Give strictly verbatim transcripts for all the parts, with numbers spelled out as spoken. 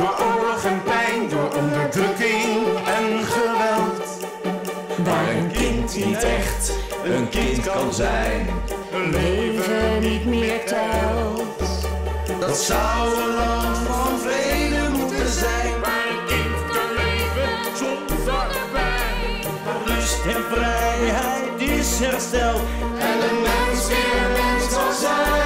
door oorlog en pijn, door onderdrukking en geweld. Waar een kind niet echt een kind kan zijn, een leven niet meer telt. Dat zou een land van vrede moeten zijn, waar een kind kan leven zonder zorgpijn. Waar rust en vrijheid is hersteld en de mens weer mens zal zijn.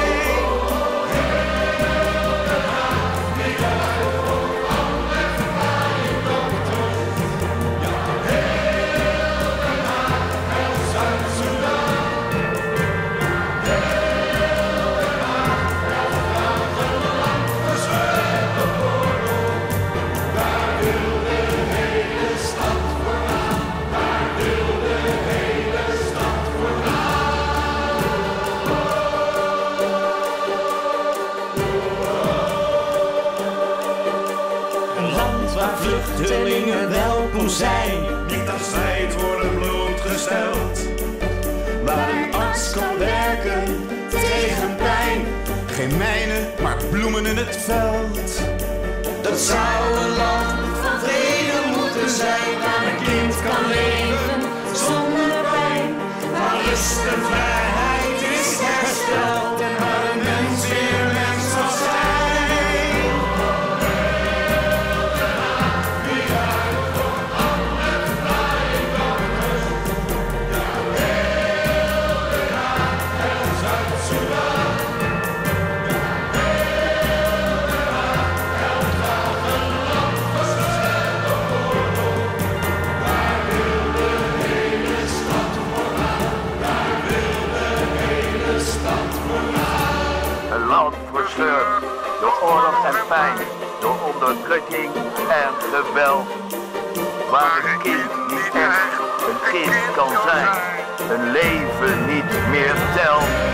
Waar vluchtelingen welkom zijn, niet als strijd worden blootgesteld. Waar een arts kan werken tegen pijn, geen mijnen, maar bloemen in het veld. Dat zou een land van vrede moeten zijn, waar een kind kan leven zonder pijn. Waar rust en vrijheid is hersteld en waar een mens weer mens zal zijn. Een land verscheurd door oorlog en pijn, door onderdrukking en geweld. Waar een kind niet echt een kind kan zijn, een leven niet meer telt.